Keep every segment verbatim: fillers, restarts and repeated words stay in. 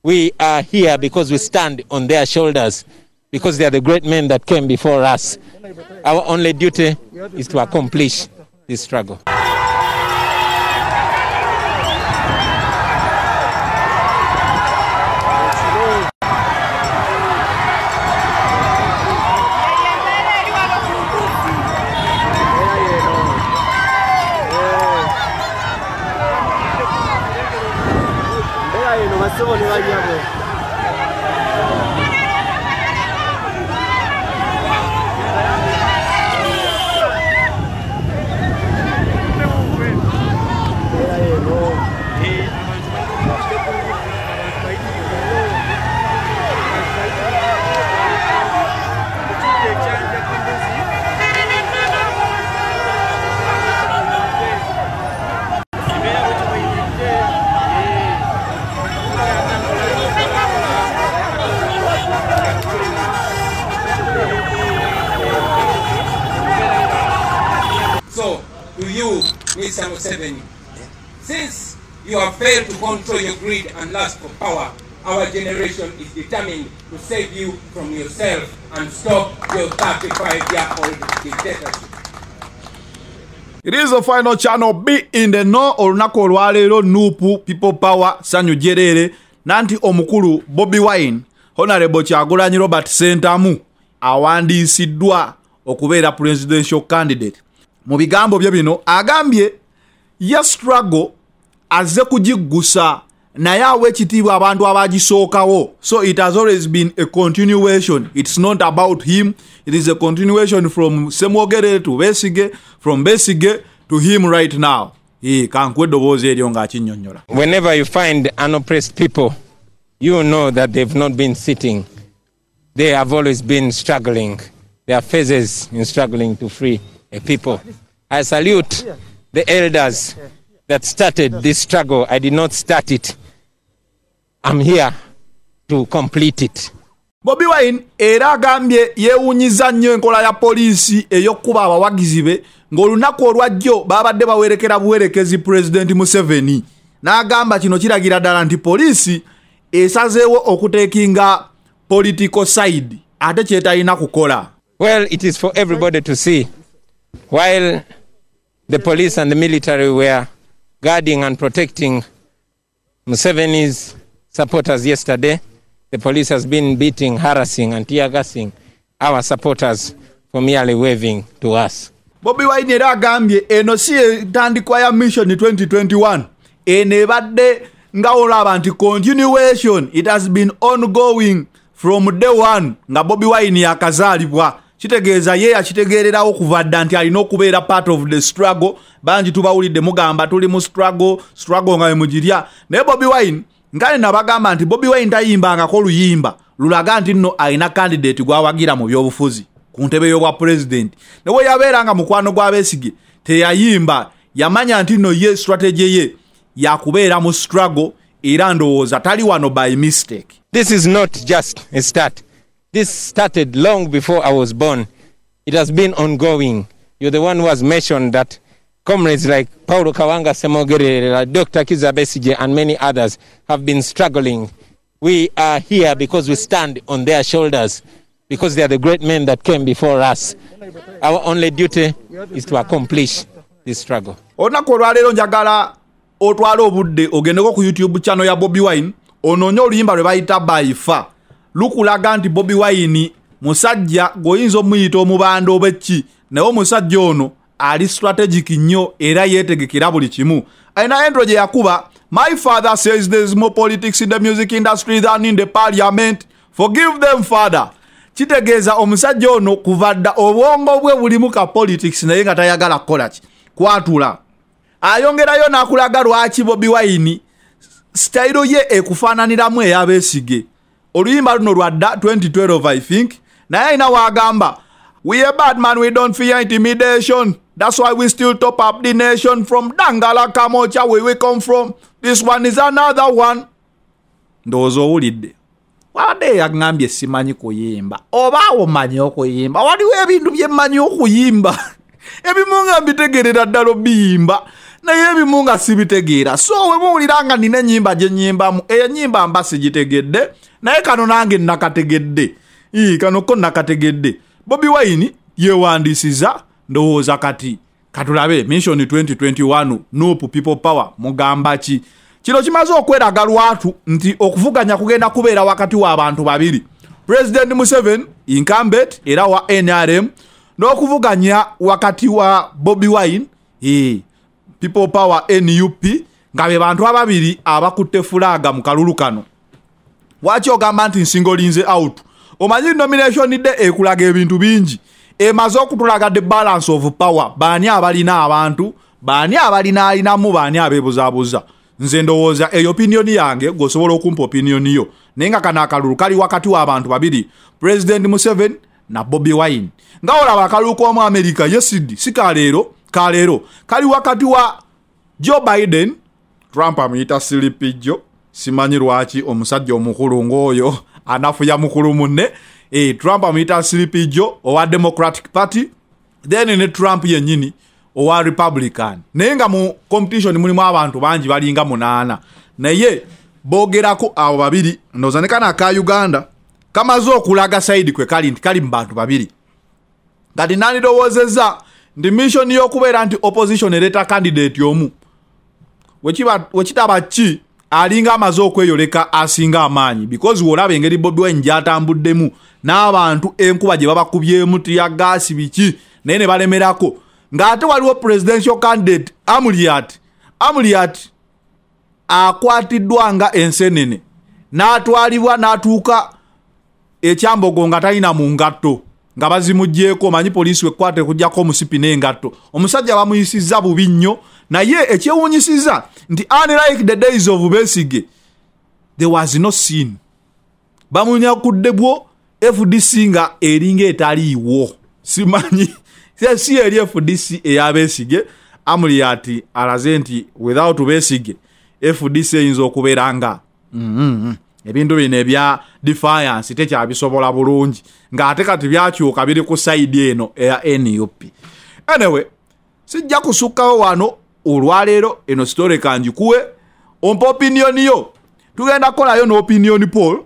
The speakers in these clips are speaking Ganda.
We are here because we stand on their shoulders, because they are the great men that came before us. Our only duty is to accomplish this struggle. So, to you, Mister Museveni, since you have failed to control your greed and lust for power, our generation is determined to save you from yourself and stop your thirty-five-year-old dictatorship. It is the final channel. Be in the know olunaku olwaleero Nuupu People Power Sanyu Jerere nanti omukulu Bobi Wine Honorable Kyagulanyi Robert Ssentamu awandiisiddwa okubeera presidential candidate. Mu bigambo bye bino agambye ya struggle azze kugiggusa naye awe ekitiibwa abantu abagisookawo. So it has always been a continuation. It's not about him. It is a continuation from Semwogere to Besigye, from Besigye to him right now. Hey, whenever you find unoppressed people, you know that they've not been sitting. They have always been struggling. Their phases in struggling to free a people. I salute the elders that started this struggle. I did not start it. I'm here to complete it. Bobi Wine era agambye yeewunyiza nnyo enkola ya poliisi ey'okkuba abawagizi be ng'olunaku olwajjo babadde bawerekera buwerekezi President Museveni. N'agamba kino kiragira ddala nti poliisi esazeewo okuteekinga political side ate kyetalina kukola. Well, it is for everybody to see. While the police and the military were guarding and protecting Museveni's supporters yesterday, the police has been beating, harassing and tear-gassing our supporters for merely waving to us. Bobi Wine era agambye eno si entandikwa ya mission twenty twenty-one. Eno ebadde nga olaba nti continuation. It has been ongoing from day one nga Bobi Wine yakazaalibwa. Kitegeeza ye yakitegeererawo kuva dda nti alina okubeera part of the struggle. Bangi tubawulidde mugamba tuli mu struggle, struggle nga emugirya. Naye Bobi Wine ngale nabagamba nti Bobi Wine tayimbangako luyimba lulaga nti nno alina candidate gwawagira mu byobufuzi ku ntebe y'obwa president. Newe yabeeranga mukwano gwa Besigye teyayimba, yamanya nti nno ye strategy ye yakubeera mu struggle era ndowooza tali wano by mistake. This is not just a start. This started long before I was born. It has been ongoing. You're the one who has mentioned that comrades like Paulo Kawanga Semwogere, like Doctor Kizza Besigye and many others have been struggling. We are here because we stand on their shoulders, because they are the great men that came before us. Our only duty is to accomplish this struggle. Olunaku olwaleero njagala otwala obudde ogendeko ku YouTube channel ya Bobi Wine onoonye oluyimba lwe bayita Baifa. Lukulaga nti Bobi Wine musajja goyinza omuyita omubanda obekki, naye omusajja ono ali strategic nnyo era yeetegekera buli kimu. Ayina endro gye yakuba, my father says there is more politics in the music industry than in the parliament. Forgive them, father. Kitegeeza omusajja ono kuvadda obwongo bwe bulimu ka politics naye nga tayagala kukola ki kwatula. Ayongerayo n'akulaga lwaki Bobi Wine style ye ekufaananiramu eya Besigye. Oluyimba luno lwa dda twenty twelve I think. Naye ayina wagamba, we a bad man, we don't fear intimidation. That's why we still top up the nation. From Dangala Kamocha where we come from. This one is another one. Ndozo ulide. Wade yagambye simanyi kuyimba. Oba omanyi okuyimba. Waliwo ebintu bye manyi okuyimba. Ebimu nga mbitegerera ddala obiyimba. naye ebimu nga sibitegeera. So we muwulira nga nina ennyimba gye nnyimbamu, eyo ennyimba mba sigitegedde, naye kano nange nakategedde. Ii kano ko nakategedde. Bobi Wine yewandiisiza ndowooza kati katulabe Mission twenty twenty-one Nuupu People Power mugamba ki. Kino kimaze okweraga lwatu nti okuvuganya kugenda kubeera wakati w'abantu babiri, President Museveni incumbent era wa N R M, n'okuvuganya wakati wa Bobi Wine ee People Power N U P, nga be bantu ababiri abakutte fulaga mu kalulu kano. Waki ogamba nti nsingolinze out? Omanyi nomination day ekulaga ebintu bingi, emaze okutulaga the balance of power, baani abalina abantu, baani abalina alinamu, baani abeebuzaabuza. Nze ndowooza eyo opinion yange gosobola okumpa opinion yo, naye nga kana akalulu kali wakati w'abantu babiri, President Museveni na Bobi Wine. Nga olaba akalulu k'omu America yesterday si kaleero kaleero kali wakati wa Joe Biden, Trump amuyita Silipijo, simanyi lwaki omusajja omukulu ng'oyo anafuya mukulu munne. E, Trump amuyita Silipijo owa Democratic Party, then ne Trump yennyini owa Republican. Naye nga mu competition mulimu abantu bangi balinga munaana, naye boogerako abo babiri ndowooza ne kana aka Uganda kamaze okulaga side kwe kali nti kali mu bantu babiri. Kati nani dowoozezza ndi mission y'okubeera nti opposition ereta candidate omu, wekitaba ki alinga amaze okweyoleka asinga amaanyi, because wolaba engeri Bobi Wine gy'atambuddemu n'abantu enkuba gye babakubyemu tiya gaasi biki naye ne balemerako, ng'ate waliwo presidential candidate Amuriat Amuriat akwatiddwa nga ensenene n'atwalibwa n'atuuka ekyambogo nga talina mu ngatto nga bazimuggyeko. Manyi poliisi wekwate kujjako omusipi n'engatto, omusajja bamuyisizza bubi nnyo. Naye ekyewuunyisiza nti unlike the days of Besigye, there was no scene. Bamunyakudde bwo F D C nga eringa etaliiwo, simanyi si eri F D C eya Besigye. Amuriat alaze nti without Besigye F D C eyinza okubeera nga mm-hmm. ebintu bino ebya defiance tekyabisobola bulungi, ng'ate kati byakyuka biri ku side eno eya N U P. Anyway, sijja kusukkawo wano olwaleero eno story kanjikuwe ompa opinion yo. Tugenda kolayo no opinion poll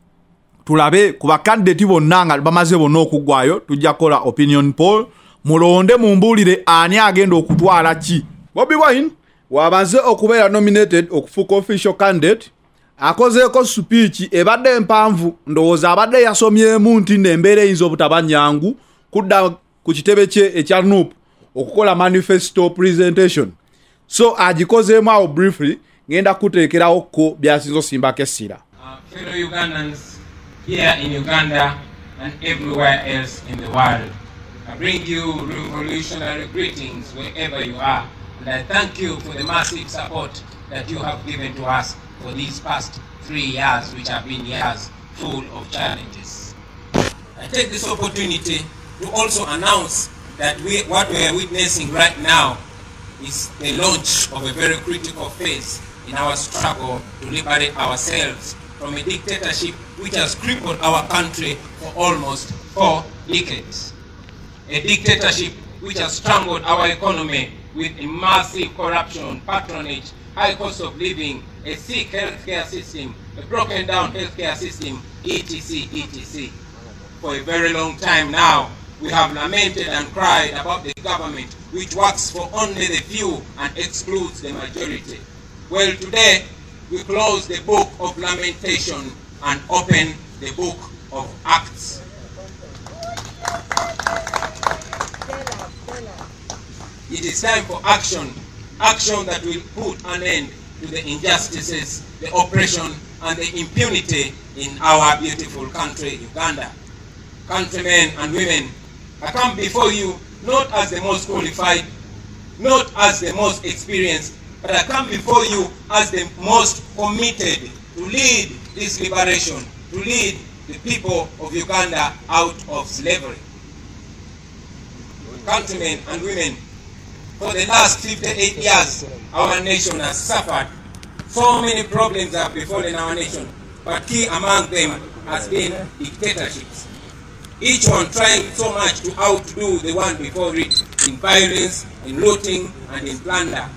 tulabe ku bakandidate bonna nga bamaze bonna okuggwayo. Tujja kola opinion poll mulonde mumbuulire ani agenda okutwala ki. Bobi Wine wabaze okubeera nominated okufuuka official candidate, akozeeko speech ebadde empanvu, ndowooza abadde yasomyemu nti n'embeera eyinza obutaba nnyangu kudda ku kitebe kye ekya Nuupu okukola manifesto presentation. So agikozeemu awo briefly, ngenda kuteekerawo ko byasinza osimbako essira. Uh, fellow Ugandans here in Uganda and everywhere else in the world, I bring you revolutionary greetings wherever you are, and I thank you for the massive support that you have given to us for these past three years, which have been years full of challenges. I take this opportunity to also announce that we, what we are witnessing right now is the launch of a very critical phase in our struggle to liberate ourselves from a dictatorship which has crippled our country for almost four decades. A dictatorship which has strangled our economy with a massive corruption, patronage, high cost of living, a sick healthcare system, a broken down healthcare system, et cetera, et cetera. For a very long time now, we have lamented and cried about the government which works for only the few and excludes the majority. Well, today we close the book of lamentation and open the book of acts. It is time for action, action that will put an end to the injustices, the oppression, and the impunity in our beautiful country, Uganda. Countrymen and women, I come before you not as the most qualified, not as the most experienced, but I come before you as the most committed to lead this liberation, to lead the people of Uganda out of slavery. Countrymen and women, for the last fifty-eight years, our nation has suffered. So many problems have befallen our nation, but key among them has been dictatorships. Each one trying so much to outdo the one before it in violence, in looting, and in plunder.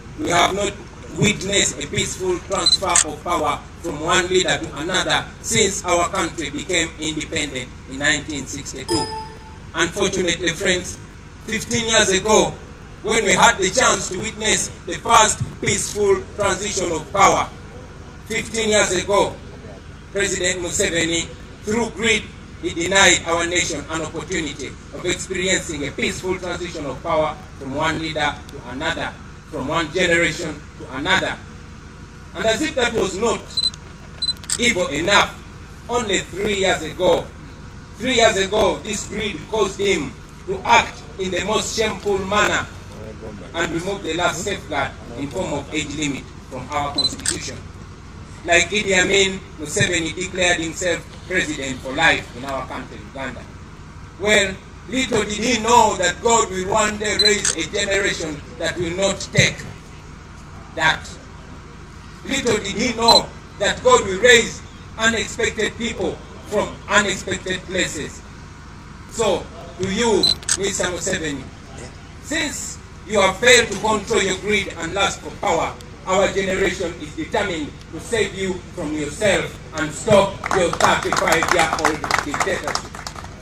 we have not witnessed a peaceful transfer of power from one leader to another since our country became independent in nineteen sixty-two. Unfortunately, friends, fifteen years ago, when we had the chance to witness the first peaceful transition of power, fifteen years ago, President Museveni, through greed, he denied our nation an opportunity of experiencing a peaceful transition of power from one leader to another, from one generation to another. And as if that was not evil enough, only three years ago, three years ago, this greed caused him to act in the most shameful manner and remove the last safeguard in form of age limit from our constitution. Like Idi Amin, Museveni declared himself president for life in our country, Uganda. Well, little did he know that God will one day raise a generation that will not take that. Little did he know that God will raise unexpected people from unexpected places. So, to you, Mister Museveni, since you have failed to control your greed and lust for power, our generation is determined to save you from yourself and stop your thirty-five-year-old dictatorship.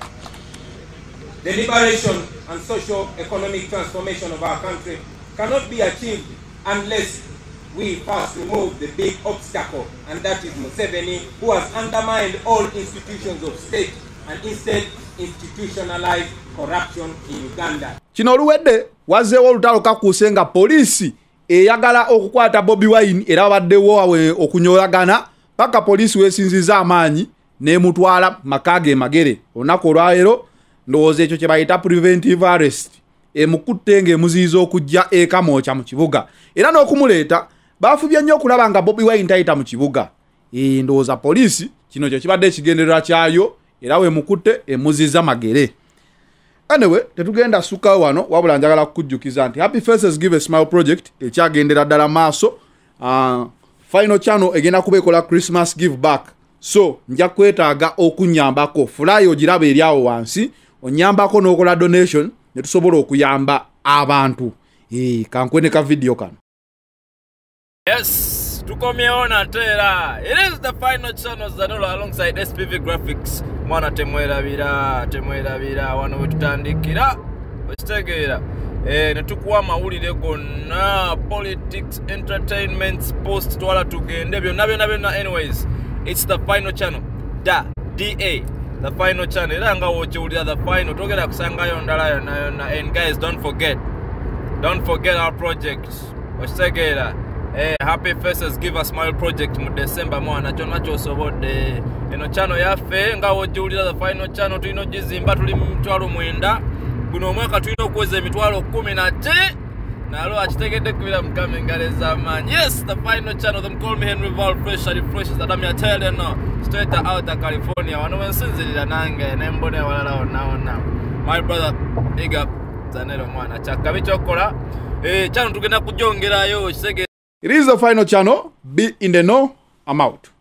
The liberation and socio-economic transformation of our country cannot be achieved unless we first remove the big obstacle, and that is Museveni, who has undermined all institutions of state and instead institutionalized corruption in Uganda. Kino oluwedde wazzeewo olutalo kakuuse nga poliisi eyagala okukwata Bobi Wine era baddewo awe okunyolagana paka poliisi weesinziza amaanyi n'emutwala makaage magere. Olunaku olwaleero ndowooza ekyo kye bayita preventive arrest emukutte ng'emuziyiza okujja eka mookya mu kibuga era n'okumuleeta baafubye nnyo okulaba nga Bobi Wine tayita mu kibuga. E, ndowooza poliisi kino kyo kibadde ekigendererwa kyayo era we mukutte emuziyiza magere. Anyway, tetugenda suka wano wabula njagala kukujjukiza nti Happy Faces Give a Smile project ekyagendera ddala maaso. Uh, final channel egenda kuba ekola Christmas give back. So nja kwetaaga okunyambako fly ogiraba eri awo wansi onyambako n'okola donation ne tusobola okuyamba abantu. Eh, kankwene ka video kano. Yes, tukomyewo natera. It is the final channel Zanolo alongside S P V Graphics. Mwana temwerabira, temwerabira, wano wetutandikira, wekitegeera. Eh, netukuwa mawulire gonna, politics, entertainment, sports, twala tugende, byonna byonna byonna. Anyways, it's the final channel. Da, D A, the final channel. Era nga wokiwulira the final, togera kusangayo ndala yonna yonna. And guys, don't forget, don't forget our project. Wekitegeera. Eh, Happy Faces Give a Smile project mu December mwana kyonna kyosobodde. Eno channel yaffe nga wojiwulira the final channel tulina ogizimba tuli mitwalo mwenda. Guno omwaka tulina okuweza emitwalo kumi na ttaano. Nalo akitegedde kubira mukama engalo ez'amaanyi. Yes, the final channel. Them call me Henry Val Fresh, and fresh is Adam, I tell you now. Straight out of California. Wano wensinzirira nange nembone walala wonna wonna. My brother, big up Zanero mwana. Chaka bichokola. Eh, channel tugenda kujongerayo kisege. It is the final channel. Be in the know. I'm out.